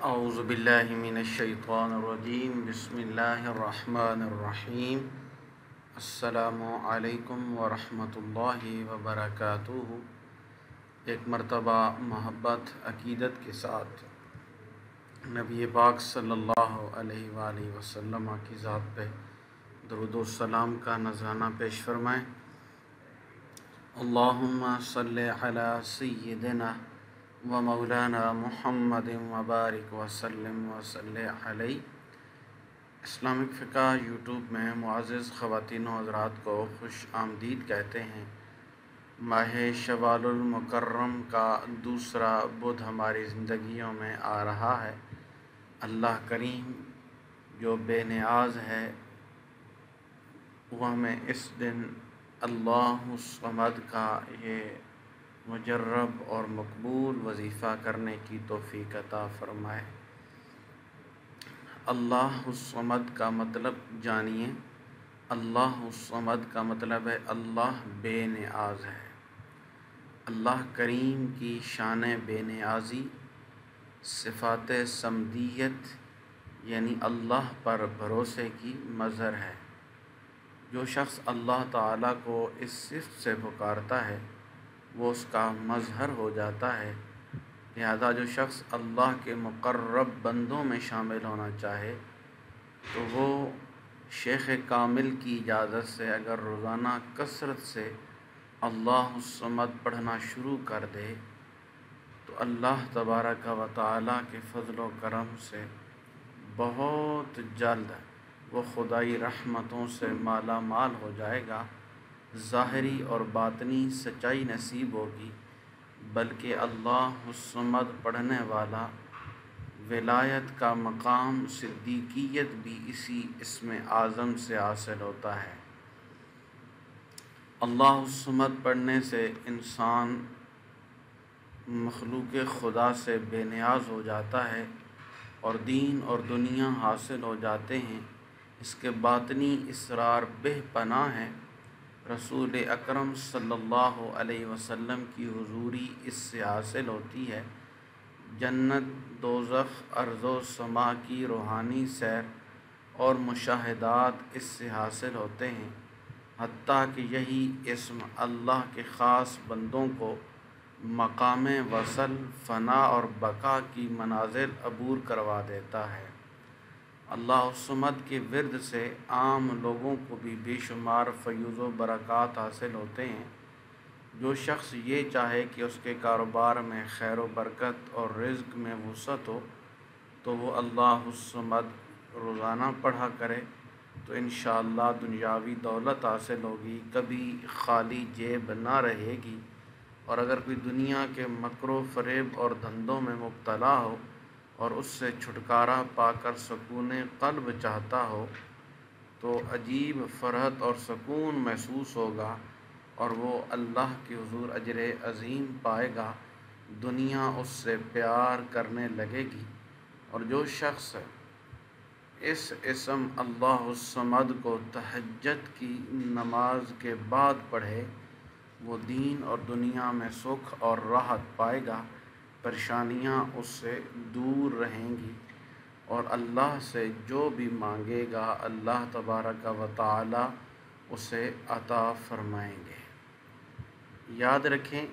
اعوذ باللہ من الشیطان الرجیم بسم اللہ الرحمن الرحیم السلام علیکم ورحمۃ اللہ وبرکاتہ۔ ایک مرتبہ محبت عقیدت کے ساتھ نبی پاک صلی اللہ علیہ وآلہ وسلم کی ذات پہ درود و سلام کا نذرانہ پیش فرمائیں۔ اللہم صلی علی سیدنا و مولانا محمد وبارک وسلم وصلی علیہ۔ اسلامک فقہ یوٹیوب میں معزز خواتین و حضرات کو خوش آمدید کہتے ہیں۔ ماہ شوال المکرم کا دوسرا بدھ ہماری زندگیوں میں آ رہا ہے۔ اللہ کریم جو بے نیاز ہے وہ ہمیں اس دن اللہ الصمد کا یہ مجرب اور مقبول وظیفہ کرنے کی توفیق عطا فرمائے۔ اللہ الصمد کا مطلب جانیے۔ اللہ الصمد کا مطلب ہے اللہ بے نیاز ہے۔ اللہ کریم کی شان بے نیازی، صفات صمدیت یعنی اللہ پر بھروسے کی مظہر ہے۔ جو شخص اللہ تعالیٰ کو اس صفت سے پکارتا ہے وہ اس کا مظہر ہو جاتا ہے۔ لہذا جو شخص اللہ کے مقرب بندوں میں شامل ہونا چاہے تو وہ شیخ کامل کی اجازت سے اگر روزانہ کثرت سے اللہ الصمد پڑھنا شروع کر دے تو اللہ تبارک و تعالیٰ کے فضل و کرم سے بہت جلد وہ خدائی رحمتوں سے مالا مال ہو جائے گا۔ ظاہری اور باطنی سچائی نصیب ہوگی، بلکہ اللہ الصمد پڑھنے والا ولایت کا مقام صدیقیت بھی اسی اسم اعظم سے حاصل ہوتا ہے۔ اللہ الصمد پڑھنے سے انسان مخلوق خدا سے بے نیاز ہو جاتا ہے اور دین اور دنیا حاصل ہو جاتے ہیں۔ اس کے باطنی اسرار بے پناہ ہیں۔ رسول اکرم صلی اللہ علیہ وسلم کی حضوری اس سے حاصل ہوتی ہے۔ جنت، دوزخ، ارض و سما کی روحانی سیر اور مشاہدات اس سے حاصل ہوتے ہیں، حتیٰ کہ یہی اسم اللہ کے خاص بندوں کو مقام وصل، فنا اور بقا کی منازل عبور کروا دیتا ہے۔ اللہ الصمد کے ورد سے عام لوگوں کو بھی بے شمار فیوز و برکات حاصل ہوتے ہیں۔ جو شخص یہ چاہے کہ اس کے کاروبار میں خیر و برکت اور رزق میں وسعت ہو تو وہ اللہ الصمد روزانہ پڑھا کرے تو انشاءاللہ دنیاوی دولت حاصل ہوگی، کبھی خالی جیب نہ رہے گی۔ اور اگر کوئی دنیا کے مکر و فریب اور دھندوں میں مبتلا ہو اور اس سے چھٹکارا پا کر سکون قلب چاہتا ہو تو عجیب فرحت اور سکون محسوس ہوگا اور وہ اللہ کے حضور اجر عظیم پائے گا۔ دنیا اس سے پیار کرنے لگے گی۔ اور جو شخص اس اسم اللہ الصمد کو تہجد کی نماز کے بعد پڑھے وہ دین اور دنیا میں سکھ اور راحت پائے گا، پریشانیاں اس سے دور رہیں گی اور اللہ سے جو بھی مانگے گا اللہ تبارک و تعالی اسے عطا فرمائیں گے۔ یاد رکھیں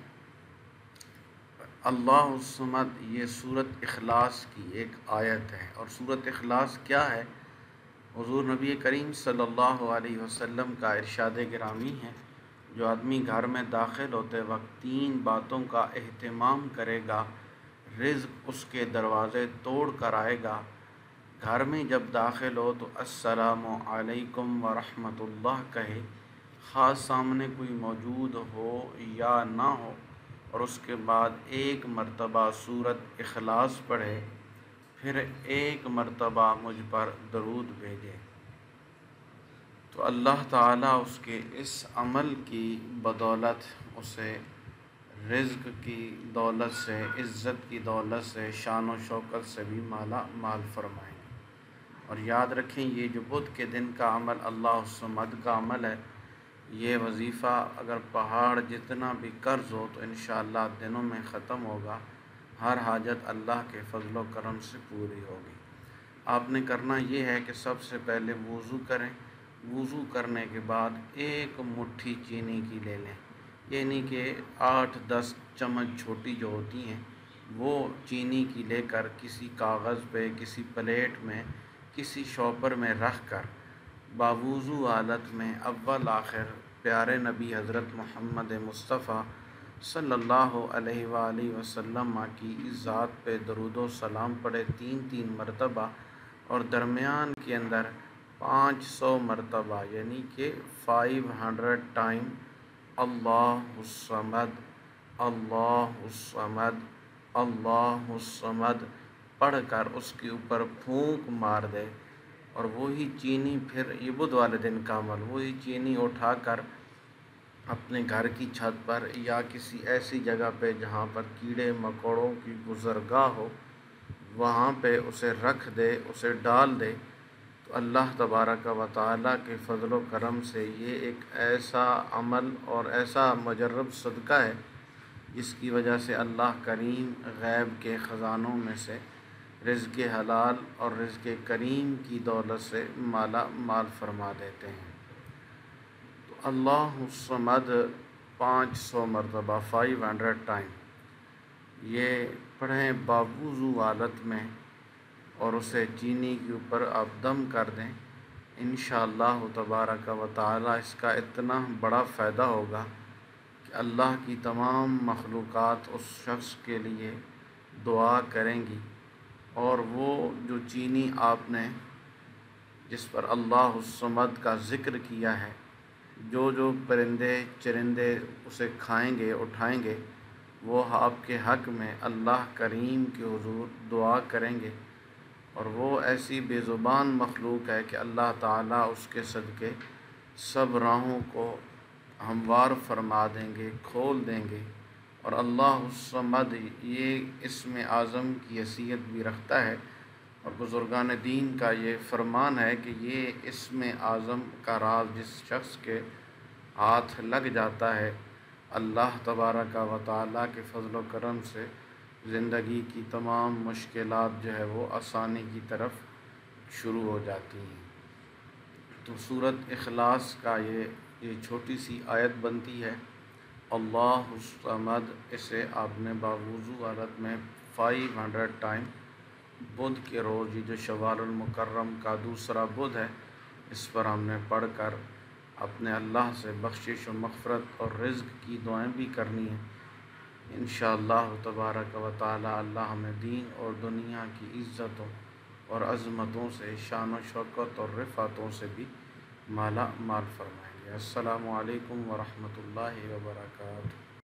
اللہ الصمد یہ سورۃ اخلاص کی ایک آیت ہے۔ اور سورۃ اخلاص کیا ہے؟ حضور نبی کریم صلی اللہ علیہ وسلم کا ارشاد گرامی ہے، جو آدمی گھر میں داخل ہوتے وقت 3 باتوں کا اہتمام کرے گا رزق اس کے دروازے توڑ کر آئے گا۔ گھر میں جب داخل ہو تو السلام علیکم ورحمۃ اللہ کہے، خاص سامنے کوئی موجود ہو یا نہ ہو، اور اس کے بعد 1 مرتبہ سورۃ اخلاص پڑھے، پھر 1 مرتبہ مجھ پر درود بھیجے تو اللہ تعالیٰ اس کے اس عمل کی بدولت اسے رزق کی دولت سے، عزت کی دولت سے، شان و شوکت سے بھی مالا مال فرمائیں۔ اور یاد رکھیں یہ جو بدھ کے دن کا عمل اللہ الصمد کا عمل ہے، یہ وظیفہ اگر پہاڑ جتنا بھی قرض ہو تو انشاءاللہ دنوں میں ختم ہوگا۔ ہر حاجت اللہ کے فضل و کرم سے پوری ہوگی۔ آپ نے کرنا یہ ہے کہ سب سے پہلے وضو کریں، وضو کرنے کے بعد ایک مٹھی چینی کی لے لیں، یعنی کہ 8-10 چمچ چھوٹی جو ہوتی ہیں وہ چینی کی لے کر کسی کاغذ پہ، کسی پلیٹ میں، کسی شاپر میں رکھ کر باوضو حالت میں اول آخر پیارے نبی حضرت محمد مصطفیٰ صلی اللہ علیہ وآلہ وسلم کی اس ذات پہ درود و سلام پڑھے 3 مرتبہ، اور درمیان کے اندر 500 مرتبہ یعنی کہ 500 ٹائم اللہ الصمد اللہ الصمد اللہ الصمد پڑھ کر اس کے اوپر پھونک مار دے، اور وہی چینی پھر یہ بدھ والے دن کا عمل، وہی چینی اٹھا کر اپنے گھر کی چھت پر یا کسی ایسی جگہ پہ جہاں پر کیڑے مکوڑوں کی گزرگاہ ہو وہاں پہ اسے رکھ دے، اسے ڈال دے، تو اللہ تبارک و تعالیٰ کے فضل و کرم سے یہ ایک ایسا عمل اور ایسا مجرب صدقہ ہے جس کی وجہ سے اللہ کریم غیب کے خزانوں میں سے رزق حلال اور رزق کریم کی دولت سے مالا مال فرما دیتے ہیں۔ تو اللہ الصمد 500 مرتبہ 500 ٹائم یہ پڑھیں باوضو حالت میں، اور اسے چینی کے اوپر آپ دم کر دیں۔ انشاءاللہ تبارک و تعالی اس کا اتنا بڑا فائدہ ہوگا کہ اللہ کی تمام مخلوقات اس شخص کے لیے دعا کریں گی، اور وہ جو چینی آپ نے جس پر اللہ الصمد کا ذکر کیا ہے، جو پرندے چرندے اسے کھائیں گے، اٹھائیں گے، وہ آپ کے حق میں اللہ کریم کے حضور دعا کریں گے، اور وہ ایسی بے زبان مخلوق ہے کہ اللہ تعالیٰ اس کے صدقے سب راہوں کو ہموار فرما دیں گے، کھول دیں گے۔ اور اللہ الصمد یہ اسم اعظم کی حیثیت بھی رکھتا ہے، اور بزرگان دین کا یہ فرمان ہے کہ یہ اسم اعظم کا راز جس شخص کے ہاتھ لگ جاتا ہے، اللہ تبارک و تعالیٰ کے فضل و کرم سے زندگی کی تمام مشکلات جو ہے وہ آسانی کی طرف شروع ہو جاتی ہیں۔ تو سورۃ اخلاص کا یہ چھوٹی سی آیت بنتی ہے، اللہ الصمد، اسے آپ نے باوضو حالت میں 500 ٹائم بدھ کے روز، یہ جو شوال المکرم کا دوسرا بدھ ہے، اس پر ہم نے پڑھ کر اپنے اللہ سے بخشش و مغفرت اور رزق کی دعائیں بھی کرنی ہیں۔ انشاءاللہ تبارک و تعالی اللہ ہمیں دین اور دنیا کی عزتوں اور عظمتوں سے، شان و شوکت اور رفعتوں سے بھی مالا مال فرمائیں گے۔ السلام علیکم ورحمۃ اللہ وبرکاتہ۔